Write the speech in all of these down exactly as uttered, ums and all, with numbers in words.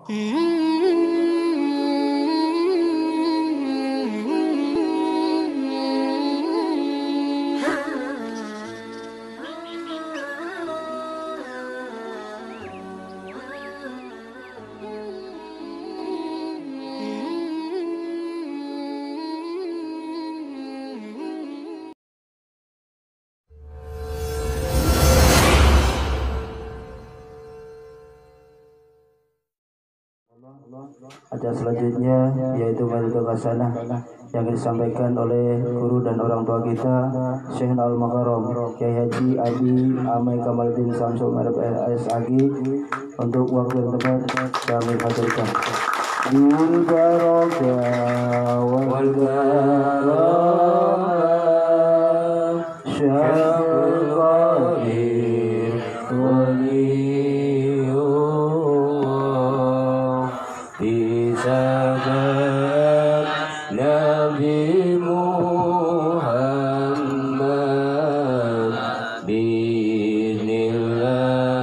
Acara selanjutnya yaitu Maidatul Hasanah yang disampaikan oleh guru dan orang tua kita Syekh Al-Mukarram Kyai Haji Adi Amai Kamaluddin Samsul Merab S A G. Untuk waktu yang tepat kami haturkan bil barakah wal karam syarul qadir sahabat Nabi Muhammad bismillah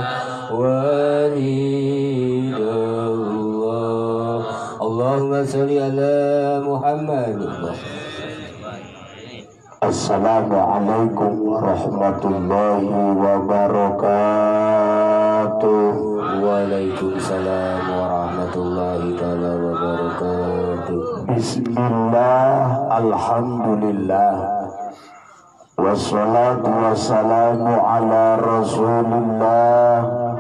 walidullah Allahumma sholli ala Muhammad. Assalamualaikum warahmatullahi wabarakatuh. Waalaikumsalam warahmatullahi taala wabarakatuh. Bismillah, alhamdulillah, wassalatu wassalamu ala rasulillah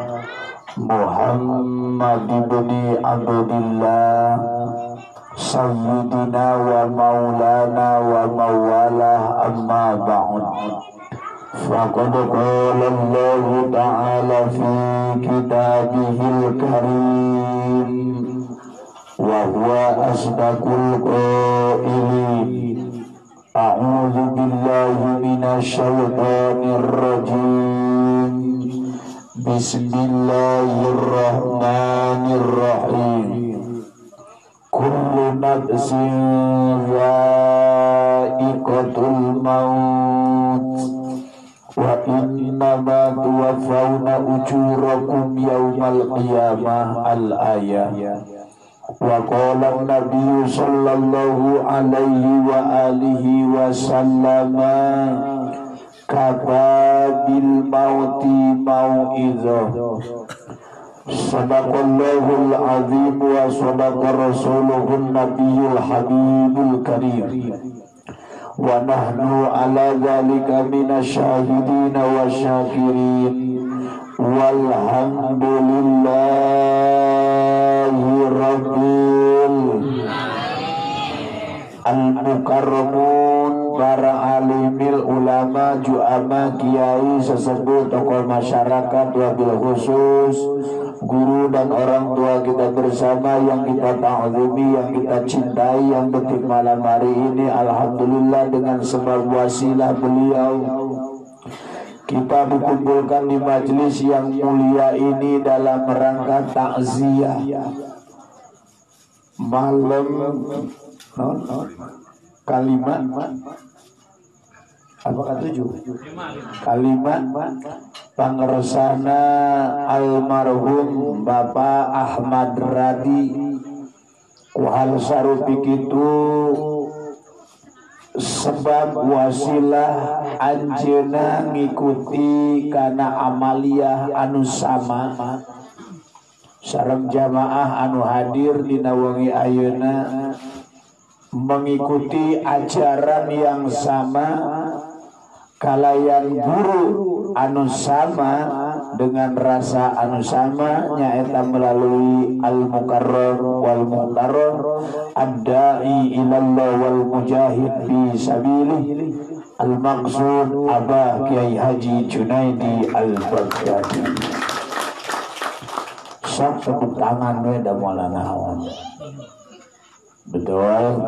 Muhammad ibni Abdillah sayyidina wa maulana wa mawalah, amma ba'd. Faqad qala Allah ta'ala fi kitabihil karim wa huwa asdaqul qailin. A'udzu billahi minasy syaithanir rajim. Bismillahirrahmanirrahim. Kullu nafsin dha'iqatul maut wa innama tuwaffawna ujurakum yawmal qiyamah. Al-ayah. Wa qala an-nabiy sallallahu alaihi wa alihi wa sallama kafa bil mauti mau'izah. Sadaqallahul azim wa sadaqa rasuluhun nabiyul habibul karim. Wa nahnu ala dhalika minasyahidina wa syakirin. Walhamdulillahi rabbil al-mukarramun, para alimil ulama, juama, kiai, sesepuh, tokoh masyarakat, wabil khusus guru dan orang tua kita bersama yang kita ta'zimi, yang kita cintai, yang detik malam hari ini alhamdulillah dengan sebab wasilah beliau kita dikumpulkan di majelis yang mulia ini dalam rangka takziah malam non, non, kalimat apakah tujuh kalimat pangersana almarhum Bapak Ahmad Radi kuhal sarupi kitu sebab wasilah anjeuna ngikuti kana amaliyah anu sama sareng jamaah anu hadir dina wengi ayeuna mengikuti ajaran yang sama kalayan guru anu sama dengan rasa anu sama nyaeta melalui al-mukarrar wal muhtarar ad-da'i ilallah wal mujahid fi sabilih al-maqsud Abah Kyai Haji Junaidi Al-Baghdadi. Sok tepuk tangan we da moal naon. Betul.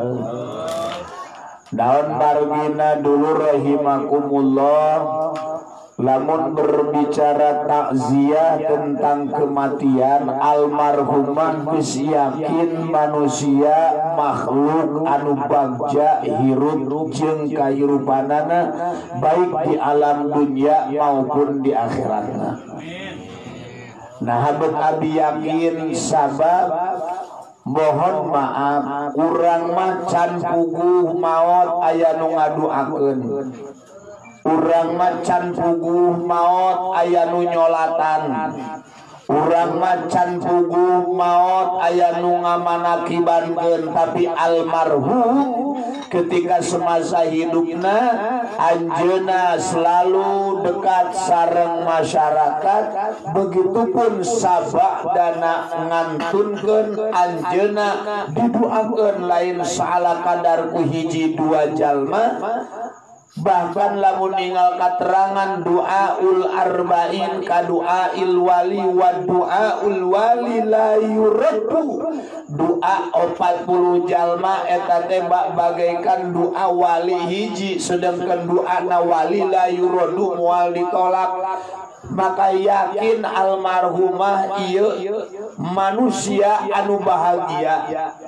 Daun bargina dulu rahimakumullah, lamun berbicara takziah tentang kematian almarhumah geus yakin manusia makhluk anu bagja hirup jeung kahirupanana baik di alam dunia maupun di akhiratna. Nah habet abi yakin sabab mohon maaf urang mah can puguh maot aya nu ngaduakeun, urang mah can puguh maot aya nu nyolatan, urang mah can puguh maot aya nu ngamanakibankeun. Tapi almarhum ketika semasa hidupna anjeunna selalu dekat sareng masyarakat, begitupun sabak dana ngantunkeun anjeunna diduakeun lain saala kadar ku hiji dua jalma. Bahkan lamun ningal katerangan duaul arba'in ka duail wali wa duaul wali la yuraddu, doa empat puluh jalma eta teh bagaikan doa wali hiji, sedangkan doa na wali la yuraddu moal ditolak. Maka yakin almarhumah ieu manusia anu bahagia,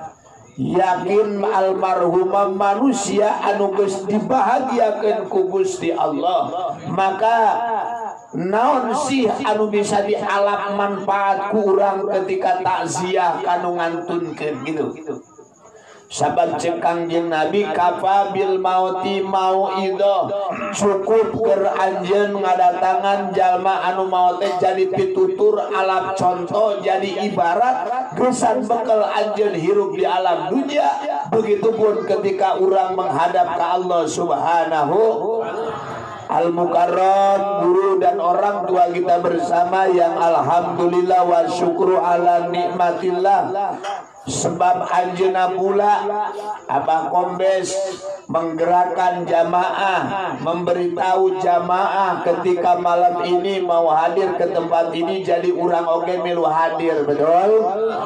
yakin almarhumah manusia anu geus dibahagiakeun ku Gusti Allah. Maka naon sih anu bisa dialap manfaat ku urang ketika takziah kanu ngantunkeun gitu. Sabab cek Kangjeng Nabi kafa bil mauti mauidho, cukup keur anjeun ngadatangan jalma anu maut teh jadi pitutur alap contoh jadi ibarat geusan bekal anjeun hirup di alam dunia. Begitupun ketika urang menghadap ke Allah Subhanahu Al-Mukarram, guru dan orang tua kita bersama yang alhamdulillah wa syukru ala nikmatillah. Sebab anjeunna pula Abah Kombes menggerakkan jamaah, memberitahu jamaah ketika malam ini mau hadir ke tempat ini, jadi urang oge milu hadir, betul?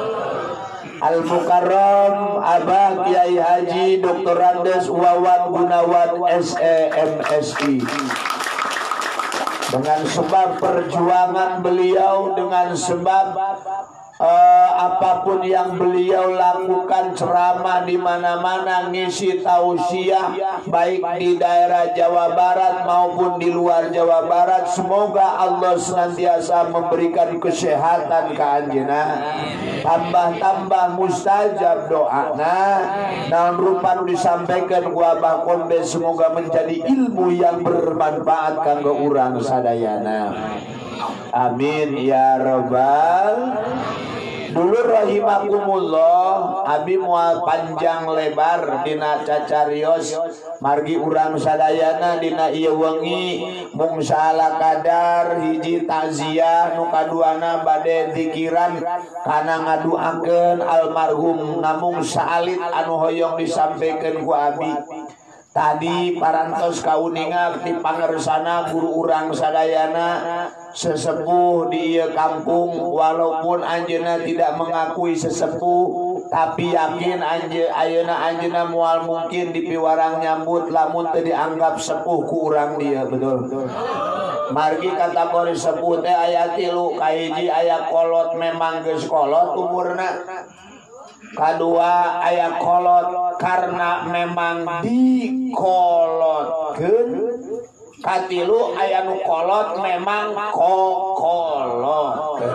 Al-Mukarram Abah Kiai Haji Doktor Andes Wawan Gunawan S E M S I, dengan sebab perjuangan beliau, dengan sebab Uh, apapun yang beliau lakukan, ceramah di mana-mana, ngisi tausiah baik di daerah Jawa Barat maupun di luar Jawa Barat. Semoga Allah senantiasa memberikan kesehatan ke anjeunna, tambah-tambah mustajab doana. Naon rupa disampaikan ku Abah Kombes semoga menjadi ilmu yang bermanfaat kanggo urang sadayana. Amin ya rabbal. Dulu rahimakumullah, abi moal panjang lebar dina cacarios margi urang sadayana dina ieu wengi mung saala kadar hiji takziah, nu kaduana bade zikiran kana ngaduakeun almarhum. Namung saalit anu hoyong disampaikan ku abi tadi parantos kauninga di pangersana guru urang sadayana sesepuh di ieu kampung. Walaupun anjeunna tidak mengakui sesepuh, tapi yakin anje ayeuna anjeunna moal mungkin dipiwarang nyambut lamun teu dianggap sepuh ku urang dia, betul. Margi kategori sepuh teh aya tilu, kahiji aya kolot memang geus kolot umurna, kadua aya kolot karena memang dikolotkeun, katilu aya nu kolot memang kokolot.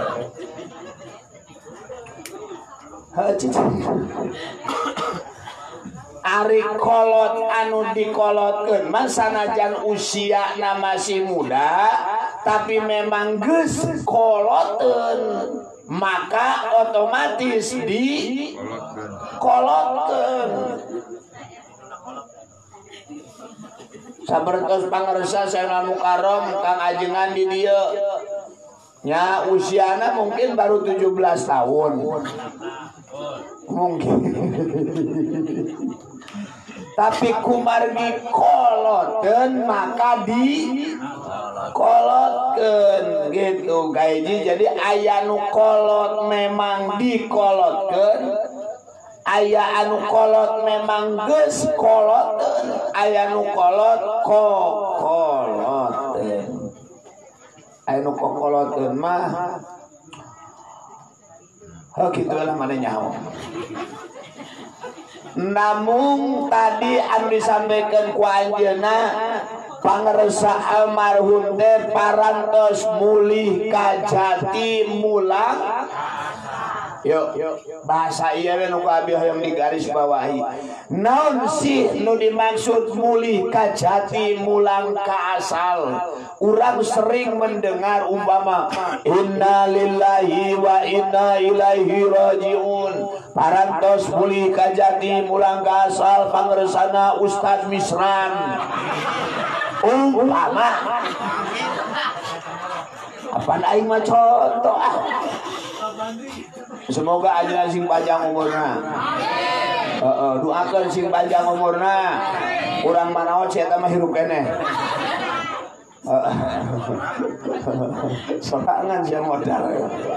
Ari kolot anu dikolotkeun mah sanajan usiana masih muda tapi memang geus koloteun, maka otomatis di kolotkeun. Sabertos pangersa Sayyidina Mukarram Kang ajengan di dieu nya usiana mungkin baru tujuh belas tahun mungkin. Tapi kumargi kolotkeun maka di kolotkeun gitu gaiji. Jadi aya nu kolot memang dikolotkeun, aya anu kolot memang geus kolotkeun, aya nu kolot kokolotkeun. Aya nu kokolotkeun mah oh kitu lah mana nyaho. Namun tadi anu disampaikan ku anjeunna pangersa almarhum teh parantos mulih ka jati mulang. Yuk, bahasa iya nu kabeh yang digaris bawahi. Naon sih nu dimaksud mulih ka jati mulang ka asal? Urang sering mendengar umpama inna lillahi wa inna ilaihi rajiun. Parantos mulih ka jati mulang ka asal pangersana Ustaz Misran. Umpama apaan aing mah contoh ah. Semoga aja sing panjang umurna. Heeh, doakeun sing panjang umurna. Urang manaon sia eta mah hirup keneh. Heeh. Sorangan sia modal.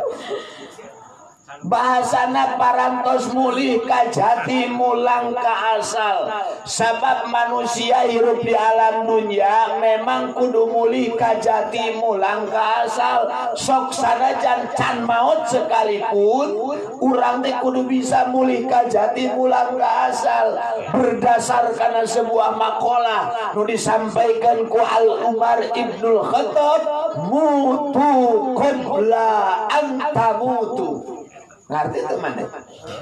Bahasana parantos mulih ka jati mulang ka asal. Sabab manusia hidup di alam dunia memang kudu mulih ka jati mulang ka asal. Sok sanajan can maut sekalipun urang teh kudu bisa mulih ka jati mulang ka asal. Berdasarkan sebuah makalah nu disampaikan ku Al Umar Ibnul Khattab, mutu qabla an tamutu. Ngerti teman deh.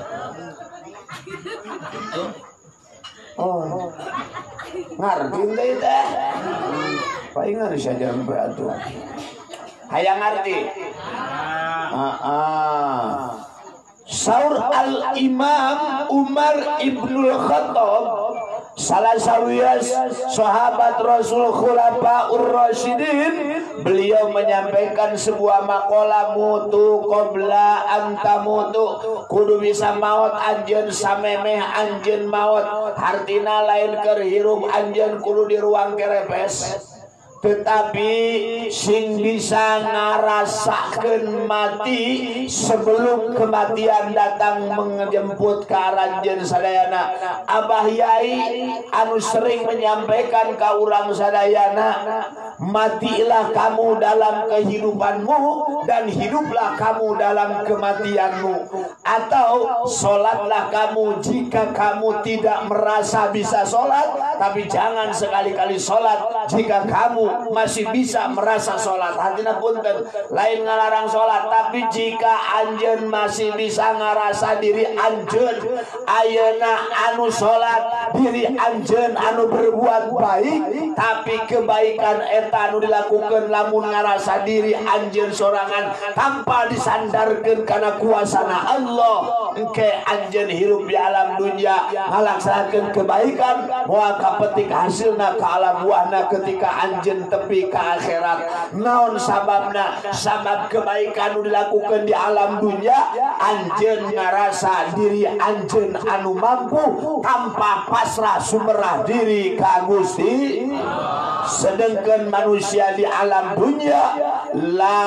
Oh, ngerti teh. Palingan saja beratu. Hayang ngerti. Ah, ah. Saur Al Imam Umar Ibnul Khattab, salah sawias sahabat Rasul Khulafaur Rasyidin, beliau menyampaikan sebuah makalah mutu qabla antamutu, kudu bisa maut anjeun samemeh anjeun maut. Artina lain keur hirup anjeun kudu di ruang kerepes, tetapi sing bisa ngarasakeun mati sebelum kematian datang menjemput ke aranjeun sadayana. Abah Yai anu sering menyampaikan ka urang sadayana, matilah kamu dalam kehidupanmu dan hiduplah kamu dalam kematianmu, atau sholatlah kamu jika kamu tidak merasa bisa sholat, tapi jangan sekali-kali sholat jika kamu masih bisa merasa sholat. Hatina punten, lain ngalarang sholat, tapi jika anjeun masih bisa ngarasa diri anjeun ayeuna anu sholat, diri anjeun anu berbuat baik, tapi kebaikan eta anu dilakukan lamun ngarasa diri anjeun sorangan tanpa disandarkeun kana kuasana Allah, engke anjeun hirup di alam dunia ngalaksanakeun kebaikan, moal kapetik hasilna ka alam buahna ketika anjeun tepi ke akhirat. Naon sababna? Sabab kebaikan anu dilakukan di alam dunia, anjeun ngarasa diri anjeun anu mampu tanpa pasrah sumerah diri ka Gusti. Sedangkan manusia di alam dunia la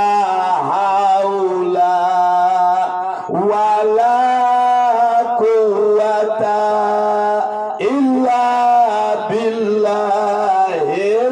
haula wala quwata illa billahil.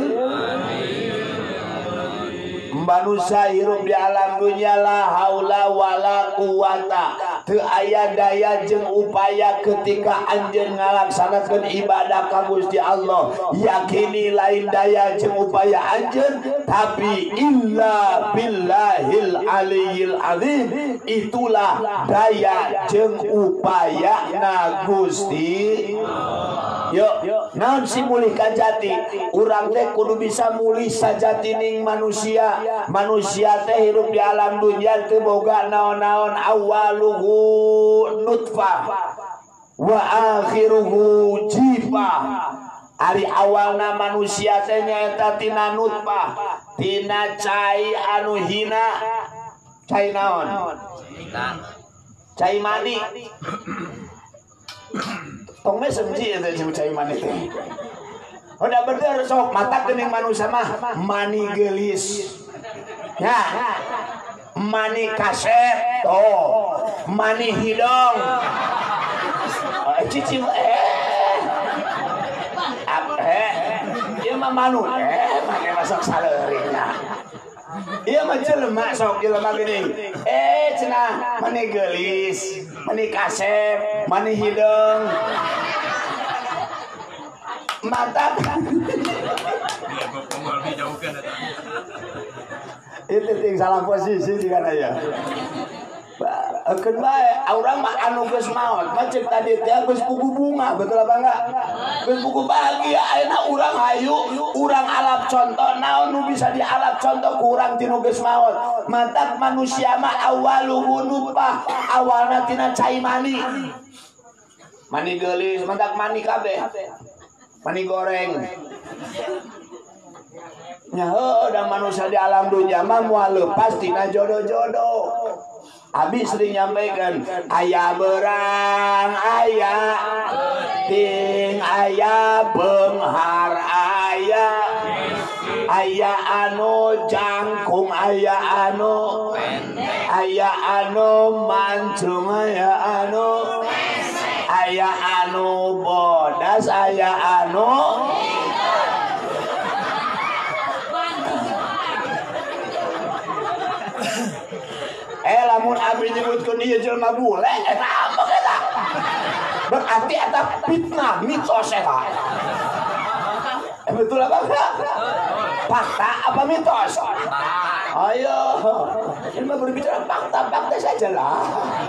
Manusia hidup di alam dunia la haula wala quwata, teu aya daya jeung upaya ketika anjeun ngalaksanakeun ibadah ka Gusti Allah. Yakini lain daya jeung upaya anjeun, tapi illa billahil aliyil azim, itulah daya jeung upaya na Gusti. Yuk, naon si mulih ka jati? Urang teh kudu bisa mulih sajatining manusia. Manusia teh hidup di alam dunia teu boga naon-naon, awaluhu nutfah wa akhiruhu jifah. Ari awalna manusia teh nyaeta tina nutfah, tina cai anu hina. Cai naon? Cai mani. Tong me senji eta cai mani teh. Udah bener sok mata geuning manusia mah mani gelis. Ya, mani kaset, oh, mani hidung, oh, cicing, eh, eh, dia mah manu, eh, pakai masuk salerinya. Iya mah jelema sok jelema gini, eh, cenah mani gelis, mani kaset, mani hidung. mata itu ting salah posisi juga ya. Akeun bae urang mah anu geus maot mah cek tadi teh geus buku bunga betul apa enggak? Geus buku bahagia ayeuna urang hayu urang alap contoh naon nu bisa dialap contoh ku urang tinu geus maot. Matak manusia mah awaluhu nutfah awalna tina cai mani. Mani geulis matak mani kabeh. Mani goreng. Nya heuh da manusia di alam dunya mah moal leupas tina jodoh-jodoh. Abi sering nyampaikan aya berang aya ting aya beunghar aya aya anu jangkung aya anu aya anu mancung aya anu aya anu bodas aya anu eh lamun abdi nyebutkeun ieu jelema bule eta apa eta? Berarti eta fitnah mitos eta. Eh betul apa enggak? Fakta apa mitos? Ayo, ini mah berbicara fakta-fakta saja lah.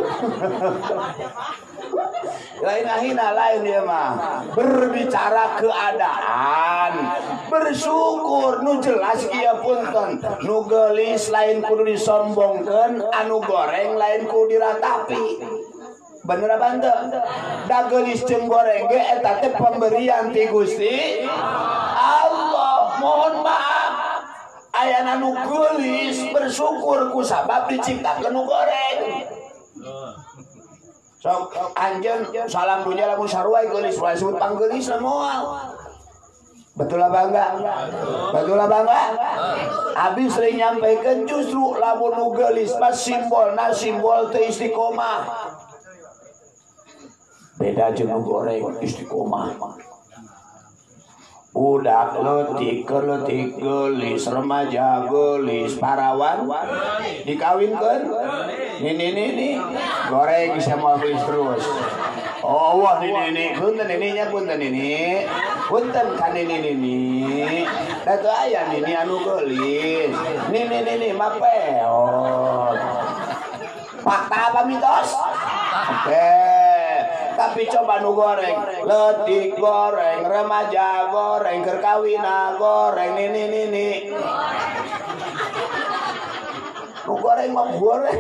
Lain hina lain dia mah berbicara keadaan, bersyukur nu jelas kieu punten, nu geulis lain kudu disombongkeun, anu goreng lain kudu diratapi. Bener apa henteu? Da geulis jeung goreng ge eta teh pemberian ti Gusti Allah. Mohon maaf aya nu geulis bersyukur ku sabab diciptakeun nu goreng. Sok anjeun salam dunya lamun sarua geulis wae disebut panggeulis moal. Betul apa enggak? Betul apa enggak? Abi sering nyampaikan justru lamun nu geulis pas simbolna simbol teu istiqomah. Beda jeung nu goreng istiqomah. Budak leutik leutik geulis remaja geulis parawan dikawinkeun nini nini goreng bisa mau geulis terus. Oh wah nini nini punten nininya punten nini punten kan nini nini da teu aya nini anu geulis nini nini mah peot. Fakta apa mitos? Oke. Tapi coba nu goreng, leutik goreng, remaja goreng, keur kawina goreng, nini nini. Nu goreng mah goreng.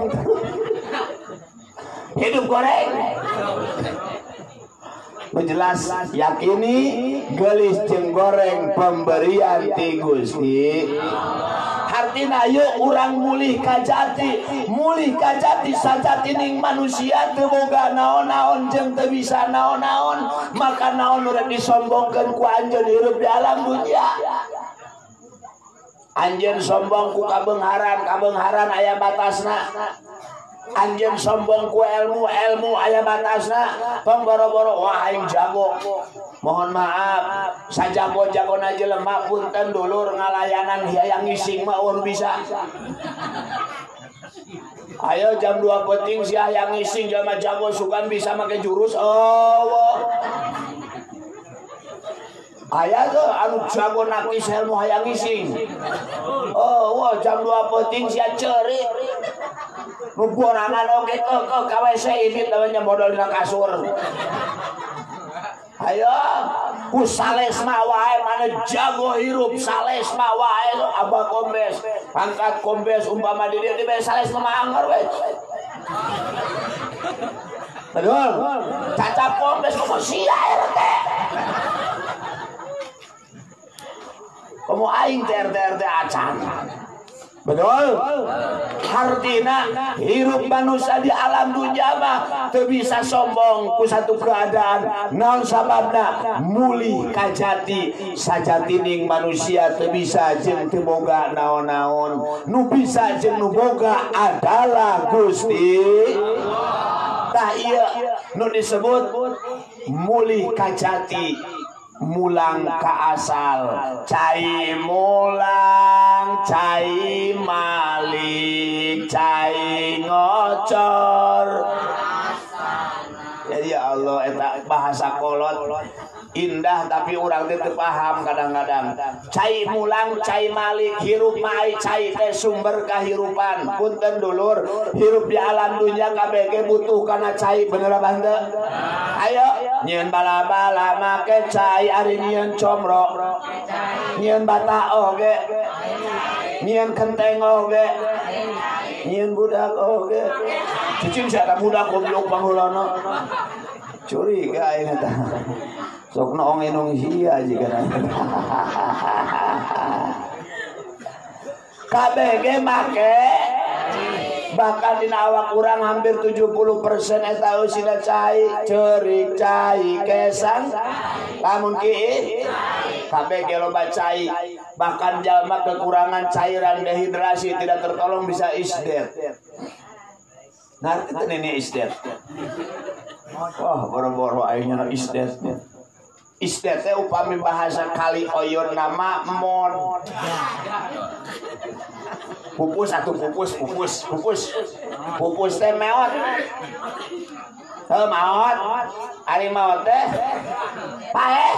Hidup goreng. Menjelas yakini geulis jeung goreng pemberian ti Gusti. Artina yuk urang mulih kajati mulih kajati sajatining manusia teu boga naon-naon jeung teu bisa naon-naon maka naon nu rek disombongkeun ku anjeun hirup di alam dunya. Anjeun sombong ku kabeungharan kabeungharan aya batasna. Anjeun sombong ku ilmu ilmu aya batasna. Tong boro-boro wah aing jago. Mohon maaf, sajago-jagona jelema punten dulur ngalayanan hayang ngising mah urang bisa. Ayo jam dua peting si hayang ngising jelema jago sugan bisa make jurus. Oh. Aya tuh anu jago nakis ilmu hayang ngising. Oh, wah jam dua peting sia ceurik. Nu borangan oge ke ke K W C ini namanya modal dina kasur. Ayo, ku sales mah wae mana jago hirup sales mah wae abah kombes, pangkat kombes umpama di dia di sales mah anggar we. Betul, cacap kombes komo sia R T. Komo aing T R T R T acan. Betul. Artina hirup manusia di alam dunia mah teu bisa sombong ku satu keadaan naon sababna mulih kajati sajatining manusia teu bisa jeung teu boga naon-naon nu bisa jeung nu boga adalah Gusti tah ieu nu disebut mulih kajati mulang ka asal cai mulang cai malik cai ngocor. Jadi ya Allah eta bahasa kolot indah tapi urang teh teu paham kadang-kadang. Cai mulang cai malik hirup mai cai teh sumber kahirupan. Punten dulur, hirup di alam dunia kabeh ge butuh kana cai bener apa henteu? Ayo nyieun bala-bala make cai ari nyieun comro. Nyieun bata oge. Nyieun kenteng oge. Nyieun budak oge. Cicing sia budak goblok panghulana. Curiga aing eta. Sok noong enong sia jika kabeh ge make bahkan dina awak urang hampir tujuh puluh persen eta eusina cai, ceurik cai, kesang lamun kieu kabeh ge loba cai. Bahkan jalma kekurangan cairan dehidrasi tidak tertolong bisa isdet. Ngarti teh nenek isdet. Wah, boro-boro ayeuna isdet. Isdet teh upami bahasa kali oyon nama mon. Pupus atuh pupus, pupus, pupus. Pupus teh meot. Heuh maot. Ari maot teh paeh.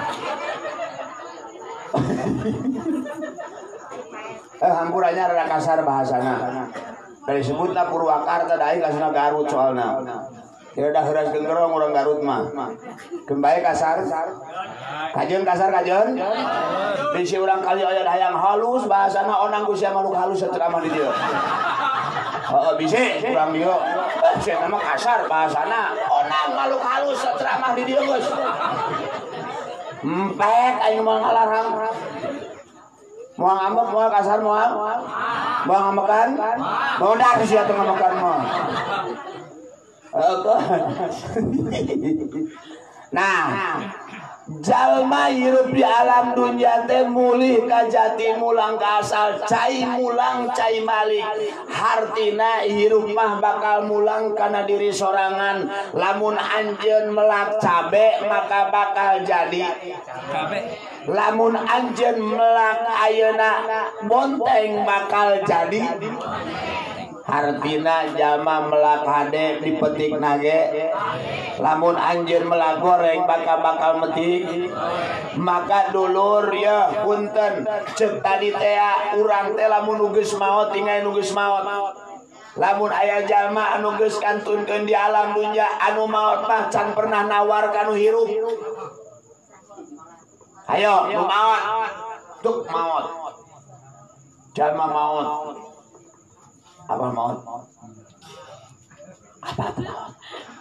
Eh hampurannya rada kasar bahasana. Dari sebutna Purwakarta da aing kasana Garut soalna. Tidak ada heras gengerong orang Garut mah. Kembali kasar. Kajeun kasar kajeun. Bisi urang kali aya hayang halus bahasana onang ku sia manuk halus ceramah di dieu. Heeh bisi urang dieu. Eh sia mah kasar bahasana onang maluk halus ceramah di dieu geus. Empek aing moal ngalarang. Moal ngambek moal kasar moal. Moal ngambekan. Bodak sia teu ngambekan moal. Nah, jalma hirup di alam dunia teh mulih ka jati mulang ka asal cai mulang cai malik. Hartina hirup mah bakal mulang kana diri sorangan. Lamun anjeun melak cabe maka bakal jadi cabe. Lamun anjeun melak ayeuna bonteng bakal jadi. Hartina jalma melak hade dipetik nage. Lamun anjeun melak goreng bakal-bakal metik. Maka dulur ya punten ceuk tadi teh urang teh lamun nu geus maot tinggal nu geus maot. Lamun aya jalma anu geus kantunkeun di alam dunya anu maot mah can pernah nawar ka nu hirup. Ayo nu maot. Tuk maot. Jalma maot. Apa maut? Apa itu maut?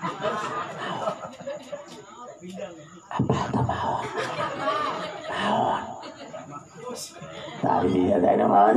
Apa itu maut? Maut. Tadi dia ada maut.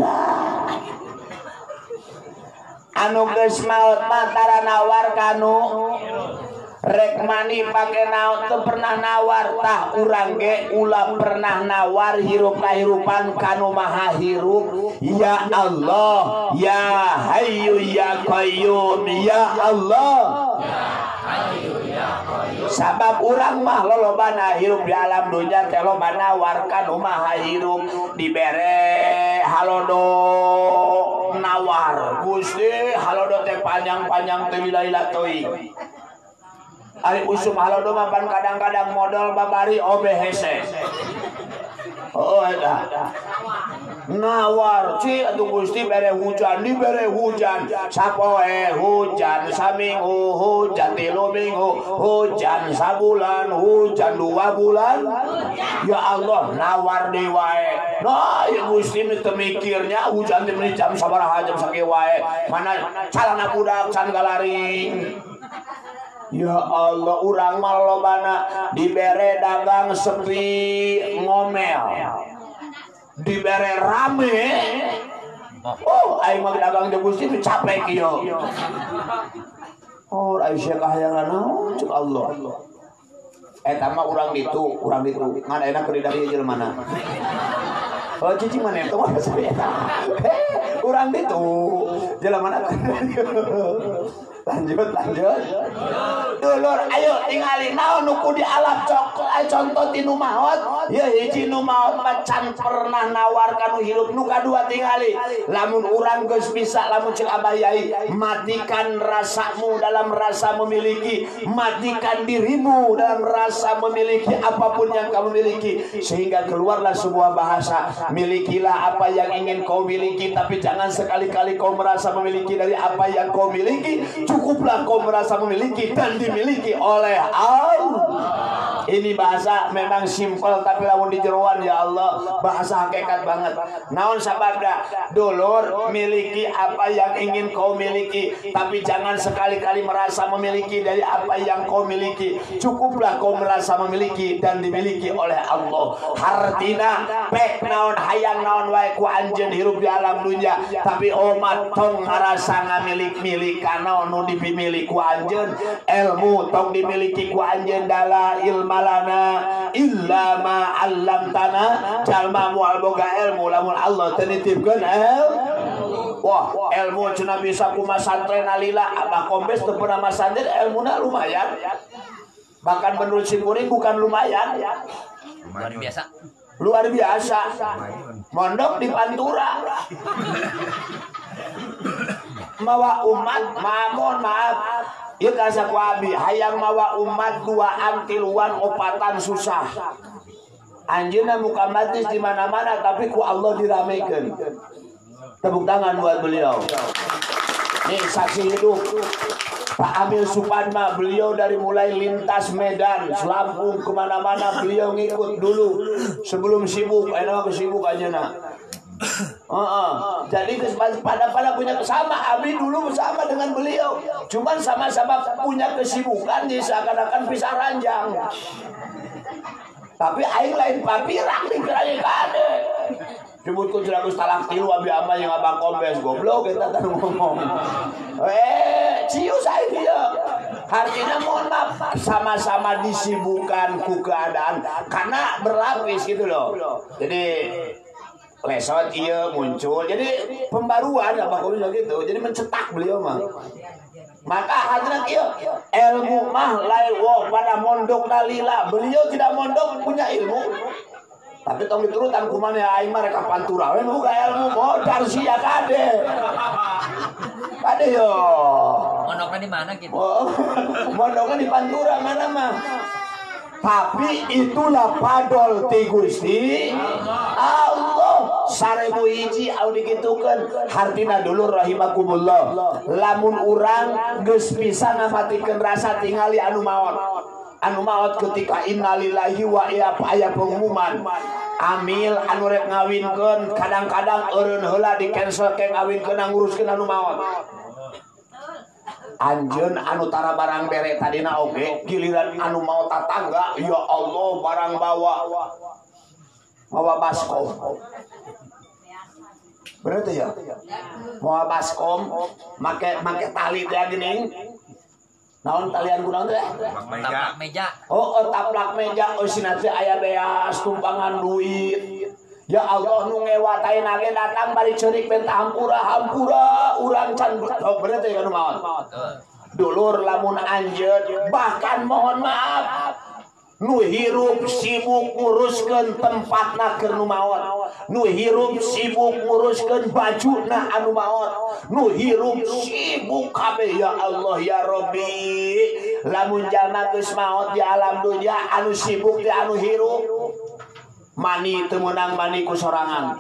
Anu geus maut mah tara nawar kanu rek mani pake naon teu pernah nawar tah urang ge ulah pernah nawar hirup kahirupan kanu maha hirup. Ya Allah ya Hayyu ya Qayyum ya Allah ya Hayyu ya Qayyum. Sabab urang mah lolobana hirup di alam dunya teh lobana nawar kanu maha hirup dibere halodo nawar Gusti halodo teh panjang-panjang teu lila-lila teuing. Ari usum halodo mapan kadang-kadang modal babari obe hese. Oh eta. Nawar ci atuh Gusti bere hujan dibere hujan. Sapoe hujan, saminggu hujan, tilu minggu hujan, sabulan hujan, dua bulan. Ya Allah nawar deui wae. Nah, ya Gusti teu mikirnya hujan teh jam sabaraha jam sakieu wae. Mana calana budak can galaring. Ya Allah urang mah lobana dibere dagang sepi ngomel. Dibere rame. Oh, aing mah dagang di Gusti capek kieu. Oh, aing sia kahayangan naon ceuk Allah. Eta mah urang ditu, urang ditu. Ngan enak keur dari jelmana. Oh, cicing mana eta mah saya. Urang ditu. Jelmana. Lanjut, lanjut. Dulur, ayo tingali naon nu ku dialap cok contoh tinu maot. Ya hiji nu maot macan pernah nawarkan nu hirup. Nu kadua tingali lamun urang geus bisa lamun cek Abah Yai matikan rasamu dalam rasa memiliki, matikan dirimu dalam rasa memiliki apapun yang kamu miliki, sehingga keluarlah sebuah bahasa, milikilah apa yang ingin kau miliki, tapi jangan sekali-kali kau merasa memiliki dari apa yang kau miliki. Cukuplah kau merasa memiliki dan dimiliki oleh Allah. Ini bahasa memang simpel, tapi lamun di jeroan ya Allah bahasa hakikat banget. Naon sababda? Dulur, miliki apa yang ingin kau miliki, tapi jangan sekali-kali merasa memiliki dari apa yang kau miliki. Cukuplah kau merasa memiliki dan dimiliki oleh Allah. Hartina pek naon hayang naon wae ku anjeun hirup di alam dunya, tapi omat tong ngarasa ngamilik-milik kana nu dimiliki ku anjeun. Ilmu tong dimiliki ku anjeun dala ilmalana illa ma 'allamtana. Jalma moal boga ilmu lamun Allah teu nitipkeun ilmu. Wah, ilmu cenah bisa ku masantren alila, Abah Kombes teu pernah masantren, ilmuna lumayan. Bahkan menurut si kuring bukan lumayan, luar biasa. Luar biasa. Mondok di Pantura. Mawa umat, mamun maaf. Ieu kasa ku abi, hayang mawa umat duaan tiluan opatan susah. Anjeunna muka majlis di mana-mana tapi ku Allah diramekeun. Tepuk tangan buat beliau. Nih saksi hidup Pak Amil Supadma, beliau dari mulai lintas Medan, Lampung kemana-mana beliau ngikut dulu sebelum sibuk. Enak sibuk aja nak. Uh -uh. Jadi pada-pada punya kesama. Abi dulu bersama dengan beliau, cuman sama-sama punya kesibukan di seakan-akan pisah ranjang. Tapi aing lain papirang di kerajaan kade. Jemputku jeragus talak tilu abi ama yang Abang Kombes goblok kita tadi ngomong. Eh, cius aing dia. Artinya mohon maaf, sama-sama disibukkan ku keadaan karena berlapis gitu loh. Jadi lesot iya muncul, jadi pembaruan apa kau bilang gitu, jadi mencetak beliau mah. Maka hadirin iya, ilmu mah lain wah pada mondok dalila, beliau tidak mondok punya ilmu. Tapi tong diturutan kumane aing mah rek Pantura we boga ilmu modal sia kade. Kade yo. Mondoknya di mana gitu? Oh, mondoknya di Pantura mana mah. Tapi itulah padol ti Gusti Allah. Sarebu hiji au dikitukeun hartina dulur rahimakumullah. Lamun urang geus bisa ngamatikeun rasa tingali anu maot. Anu maot ketika innalillahi wa inna aya pengumuman. Amil anu rek ngawinkeun kadang-kadang eureun heula di cancel ke ngawinkeun nguruskeun anu maot. Anjeun anu tara barang bere tadina oge giliran anu mau tatangga ya Allah barang bawa bawa baskom. Berarti ya bawa baskom make make tali teh geuning. Naon talian kunaon teh? Taplak meja. Oh, oh taplak meja oh sinateu aya beas tumpangan duit. Ya Allah nu ngewataina ge datang bari ceurik bentah hampura hampura urang can oh berarti kan maot. Dulur lamun anjeun bahkan mohon maaf nu hirup sibuk nguruskeun tempatna keur nu maot, nu hirup sibuk nguruskeun bajuna anu maot, nu hirup sibuk kabeh ya Allah ya Rabbi. Lamun jalma geus maot di alam dunya anu sibuk di anu hirup mani teu meunang mani ku sorangan,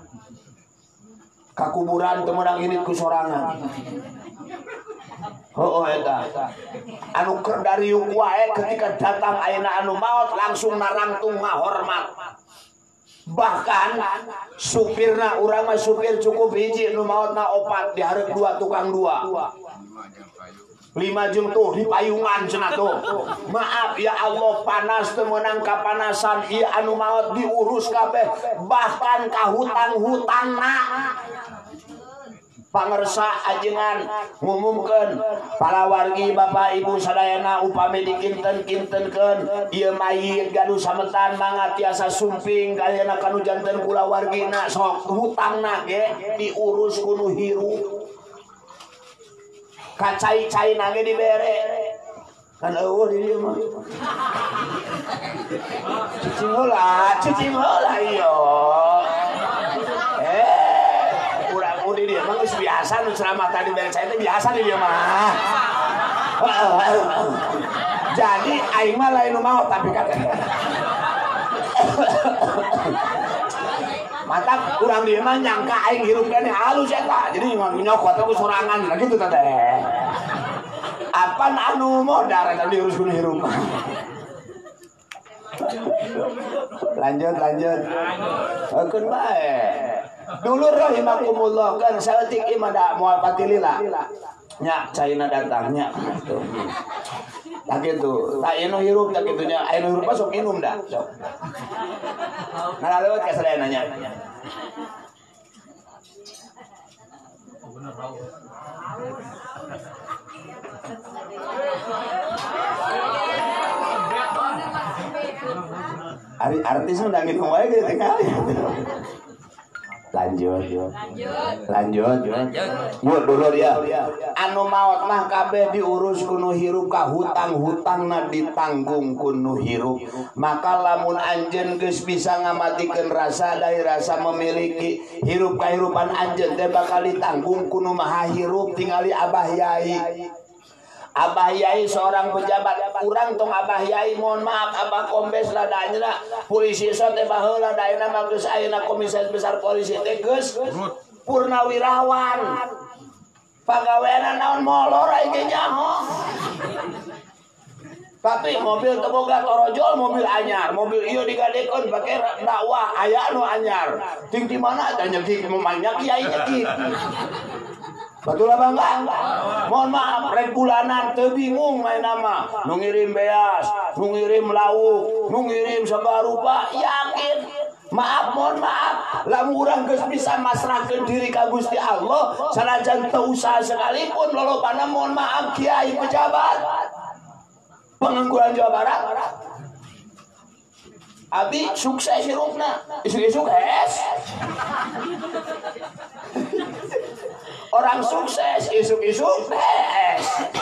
kakuburan teu meunang ini ku sorangan. Oh, oh eta anu keur dariuk wae ketika datang ayeuna anu maot langsung narangtung ngahormat. Bahkan supirna urang mah supir cukup hiji nu maotna opat dihareup dua tukang dua. Lima jeung tuh di payungan cenah tuh. Maaf ya Allah panas teu meunang kapanasan ieu anu maot diurus kabeh bahkan ka hutang-hutangna. Pangersa ajengan ngumumkeun para wargi Bapak Ibu sadayana upami dikinten-kintenkeun ieu mayit gaduh sametan mangga tiasa sumping kayana kanu janten kula wargina sok hutangna ge diurus kudu hirup. kacai-cai nage dibere kan eueuh di dieu mah cicing heula cicing heula ieu eh urang di dieu mah geus biasa nu ceramah tadi bere cai teh biasa di dieu mah jadi aing mah lain nu maot tapi kata mata kurang dia mah nyangka aing hirup kene halus eta jadi nyokot aku sorangan lah gitu teh apaan anu modar eta diurus kudu hirup lanjut lanjut akeun bae dulu rahimakumullah kan saeutik imah da moal patilila nya caina datangnya tuh tak gitu tak eno hirup tak gitunya eno hirup masuk minum dah sok nah lewat ke selenanya Ari artis udah gitu wae gitu kan lanjut lanjut lanjut yuk dulu dia anu maot mah kabeh diurus kuno hirup ka hutang-hutangna ditanggung kuno hirup maka lamun anjeun geus bisa ngamatikeun rasa dari rasa memiliki hirup kahirupan anjeun teh bakal ditanggung kuno maha hirup tingali Abah Yai. Abah Yai seorang pejabat urang tong Abah Yai mohon maaf Abah Kombes ladanya polisi sok teh baheula daina mah geus ayeuna komisaris besar polisi teh geus purnawirawan pagaweana naon molor aing ge nyaho tapi mobil teu boga torojol mobil anyar mobil ieu digadekeun pake dakwah aya nu anyar ting di mana tanya ki mamanya kiai nyekit betul apa enggak? Mohon maaf, rek bulanan teu bingung main nama. Nu ngirim beas, nu ngirim lauk, nu ngirim sabarupa, yakin. Maaf, mohon maaf. Lamun urang geus bisa masrahkeun diri ka Gusti Allah, sanajan teu usaha sekalipun lolobana mohon maaf kiai pejabat. Pengangguran Jawa Barat. Abi sukses hirupna, isuk-isuk es. Orang sukses isuk-isuk es.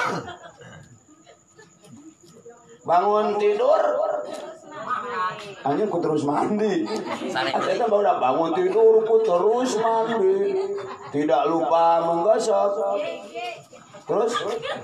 Bangun tidur anjing ku terus mandi. Eta baru bangun tidur ku terus mandi. Tidak lupa menggosok. Terus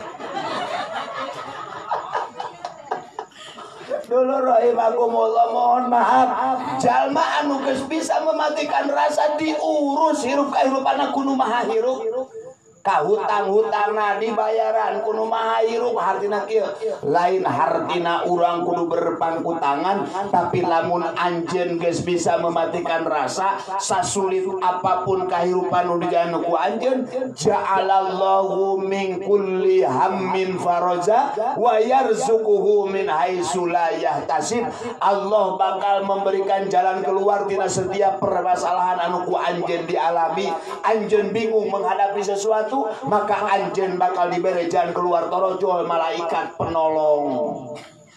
dulu rahimakumullah mohon maaf jalma anu geus bisa mematikan rasa diurus hirup kahirupanna kudu maha hirup ka hutang-hutangna dibayaran kudu maha hirup hartina kieu lain hartina urang kudu berpangku tangan tapi lamun anjeun geus bisa mematikan rasa sasulit apapun kahirupan nu dijalan ku anjeun ja'alallahu min kulli hammin faraja wa yarzuquhu min haitsu la yahtasib Allah bakal memberikan jalan keluar tina setiap permasalahan anu ku anjeun dialami anjeun bingung menghadapi sesuatu maka anjeun bakal diberi jalan keluar torojol malaikat penolong.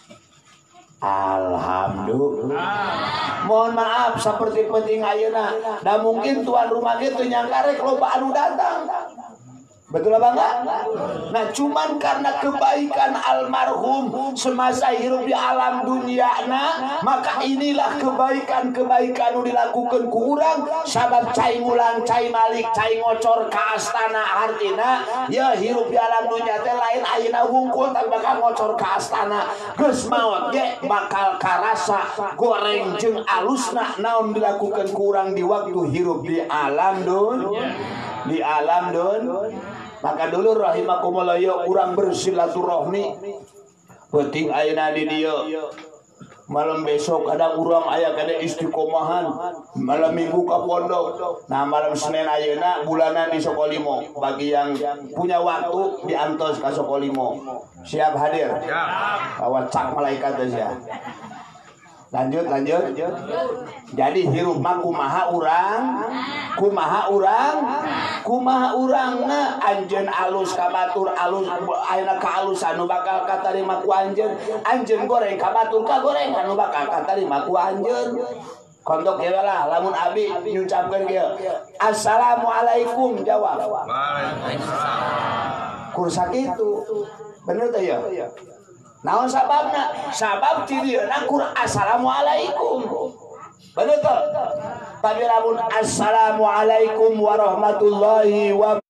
Alhamdulillah. Mohon maaf seperti penting ayeuna da mungkin tuan rumah gitu nyangka rek loba anu datang. Betul apa enggak? Nah cuman karena kebaikan almarhum semasa hidup di alam dunia nah, maka inilah kebaikan-kebaikan yang dilakukan kurang sabab cai ngulang, cai malik, cai ngocor ke astana artina ya hidup di alam dunia teh lain ayeuna wungkul tak bakal ngocor ke astana geus maot ge bakal karasa goreng jeung alusna naon dilakukan kurang di waktu hidup di alam dunia di alam dunia. Maka dulu rahimakumullah ya urang bersilaturahmi penting ayeuna di dieu malam besok ada urang aya kana istiqomahan malam minggu ka pondok nah malam Senin ayeuna bulanan di Sokolimo bagi yang punya waktu diantos ka Sokolimo siap hadir bawa cak malaikat aja lanjut lanjut jadi hirup mah kumaha urang kumaha urang kumaha urangna anjeun alus ka batur alus ayeuna ka alus anu bakal katarima ku anjeun anjeun goreng ka batur ka goreng anu bakal katarima ku anjeun kontok ya lah lamun abi nyucapkeun kieu assalamualaikum jawab waalaikumsalam kursa gitu bener teh ya naon sababna sabab ti dieuna kur assalamualaikum bener tuh tapi lamun assalamualaikum warahmatullahi wabarakatuh